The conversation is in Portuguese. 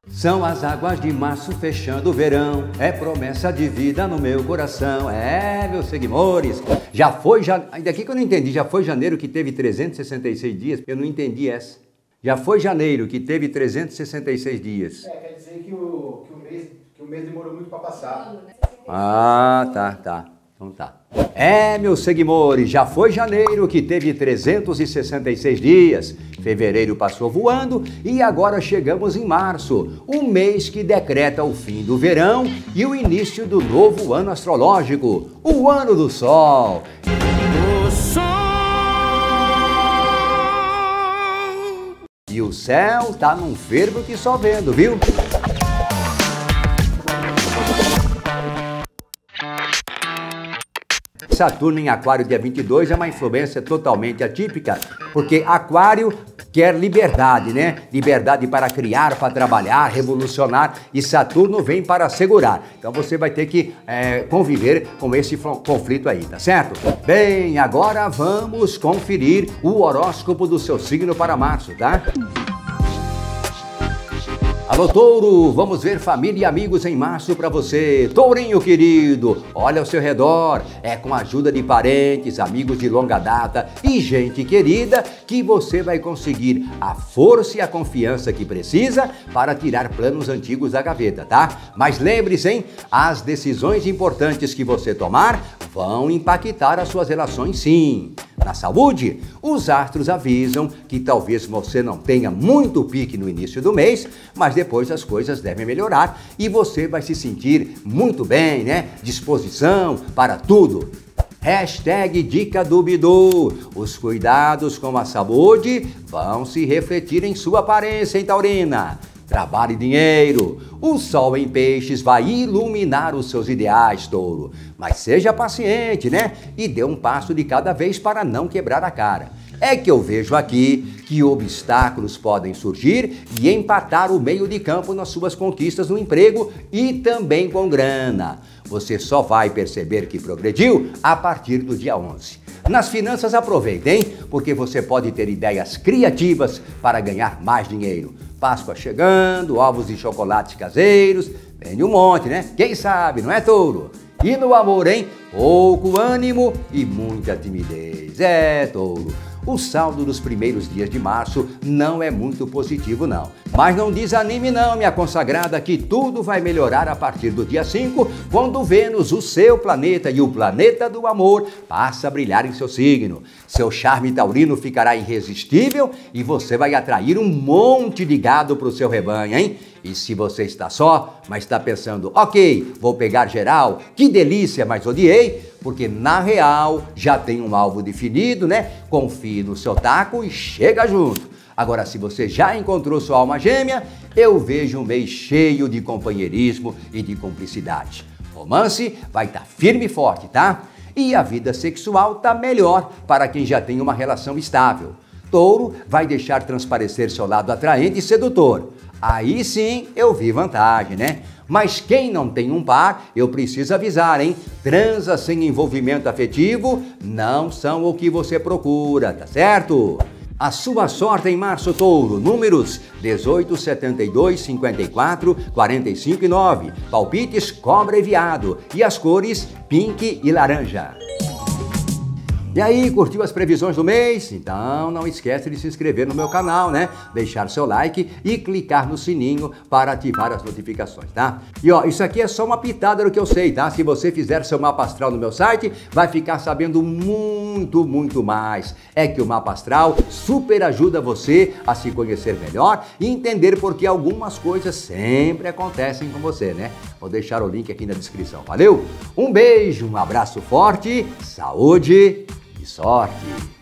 São as águas de março fechando o verão, é promessa de vida no meu coração. É, meus seguidores, ainda aqui que eu não entendi, já foi janeiro que teve 366 dias? Eu não entendi essa. Já foi janeiro que teve 366 dias. Quer dizer que o mês demorou muito para passar. Ah, tá. Então tá. É, meus seguidores, já foi janeiro que teve 366 dias, fevereiro passou voando e agora chegamos em março, o mês que decreta o fim do verão e o início do novo ano astrológico, o ano do Sol. O Sol! E o céu tá num fervo que só vendo, viu? Saturno em Aquário dia 22 é uma influência totalmente atípica, porque Aquário quer liberdade, né? Liberdade para criar, para trabalhar, revolucionar, e Saturno vem para segurar. Então você vai ter que conviver com esse conflito aí, tá certo? Bem, agora vamos conferir o horóscopo do seu signo para março, tá? Alô, Touro, vamos ver família e amigos em março para você. Tourinho querido, olha ao seu redor, é com a ajuda de parentes, amigos de longa data e gente querida que você vai conseguir a força e a confiança que precisa para tirar planos antigos da gaveta, tá? Mas lembre-se, hein? As decisões importantes que você tomar vão impactar as suas relações, sim. Na saúde, os astros avisam que talvez você não tenha muito pique no início do mês, mas depois as coisas devem melhorar e você vai se sentir muito bem, né? Disposição para tudo. Hashtag Dica do Bidu. Os cuidados com a saúde vão se refletir em sua aparência, hein, Taurina? Trabalho e dinheiro. O sol em peixes vai iluminar os seus ideais, Touro. Mas seja paciente, né? E dê um passo de cada vez para não quebrar a cara. É que eu vejo aqui que obstáculos podem surgir e empatar o meio de campo nas suas conquistas no emprego e também com grana. Você só vai perceber que progrediu a partir do dia 11. Nas finanças, aproveitem, porque você pode ter ideias criativas para ganhar mais dinheiro. Páscoa chegando, ovos e chocolates caseiros, vende um monte, né? Quem sabe, não é, Touro? E no amor, hein? Pouco ânimo e muita timidez. É, Touro. O saldo dos primeiros dias de março não é muito positivo, não. Mas não desanime não, minha consagrada, que tudo vai melhorar a partir do dia 5, quando Vênus, o seu planeta e o planeta do amor, passa a brilhar em seu signo. Seu charme taurino ficará irresistível e você vai atrair um monte de gado para o seu rebanho, hein? E se você está só, mas está pensando, ok, vou pegar geral, que delícia, mas odiei, porque na real já tem um alvo definido, né? Confie no seu taco e chega junto. Agora, se você já encontrou sua alma gêmea, eu vejo um mês cheio de companheirismo e de cumplicidade. Romance vai estar firme e forte, tá? E a vida sexual tá melhor para quem já tem uma relação estável. Touro vai deixar transparecer seu lado atraente e sedutor. Aí sim eu vi vantagem, né? Mas quem não tem um par, eu preciso avisar, hein? Transa sem envolvimento afetivo não são o que você procura, tá certo? A sua sorte em março, Touro, números 18, 72, 54, 45 e 9. Palpites cobra e veado. E as cores pink e laranja. E aí, curtiu as previsões do mês? Então não esquece de se inscrever no meu canal, né? Deixar seu like e clicar no sininho para ativar as notificações, tá? E ó, isso aqui é só uma pitada do que eu sei, tá? Se você fizer seu mapa astral no meu site, vai ficar sabendo muito mais. É que o mapa astral super ajuda você a se conhecer melhor e entender por que algumas coisas sempre acontecem com você, né? Vou deixar o link aqui na descrição, valeu? Um beijo, um abraço forte, saúde e sorte!